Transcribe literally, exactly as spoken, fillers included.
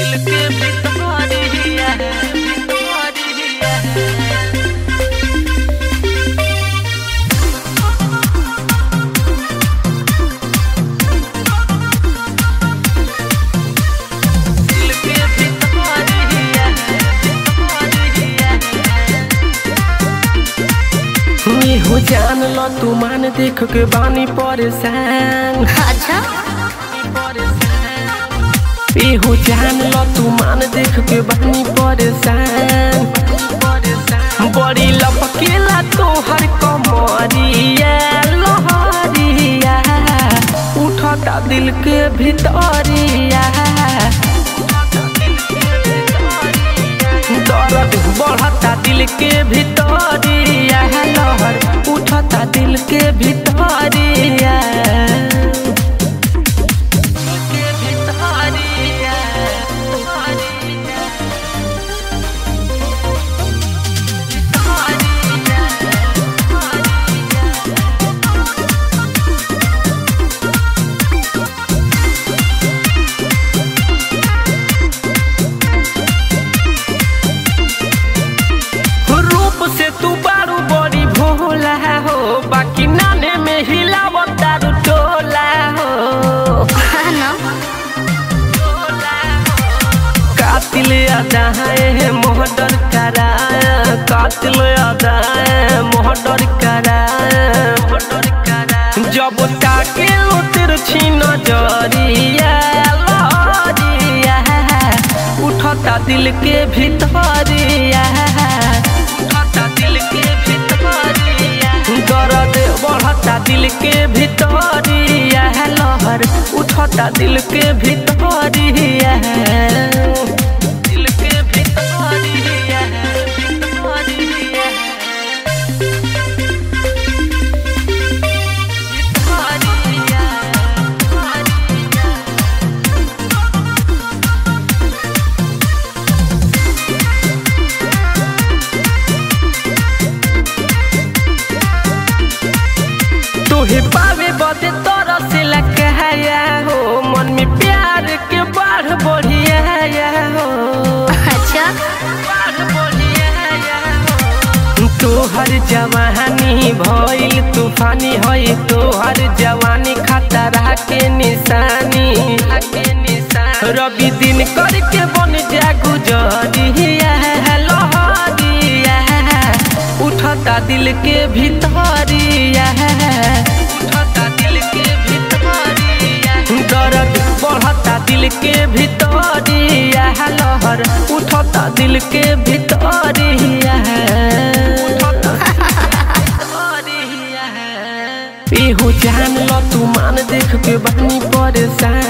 दिल के भितरिया भितरिया दिल के भितरिया भितरिया मैं हो जान लो तू मान देख के बानी परेशान। अच्छा हो जान लो तू मान देख के बानी परेशान। बड़ी लपकेला तोहर कमरिया लहरिया उठता दिल के भितरिया दर्द बढ़ता दिल के भितरिया लहर उठता दिल के भितरिया से तू बारू बड़ी भोला हो बाकी नाने में हिलावता टोला हो कातिल अदा है मोहडर करा कातिल अदा है मोहडर करा जब ताके तिरछी नजरिया लहरिया उठता दिल के भितरिया दर्द बढ़ता दिल के भितरिया लहर उठता दिल के भितरिया दिल के भितरिया भितरिया तोहे पावे बदे तोरा से लकहाया हो मन में प्यार के बाढ़ बढ़िया हो। अच्छा बाढ़ बढ़िया हो तोहर जवानी भइल तूफानी है तोहर जवानी खतरा के निशानी के निशान रवि दिन करके बन जा गुजरिया लहरिया उठता दिल के भितरिया उठता दिल के भितरिया दर्द बढ़ता दिल के भितरिया लहर उठता दिल के भितरिया हो जान लो तू मान देख के बानी परेशान।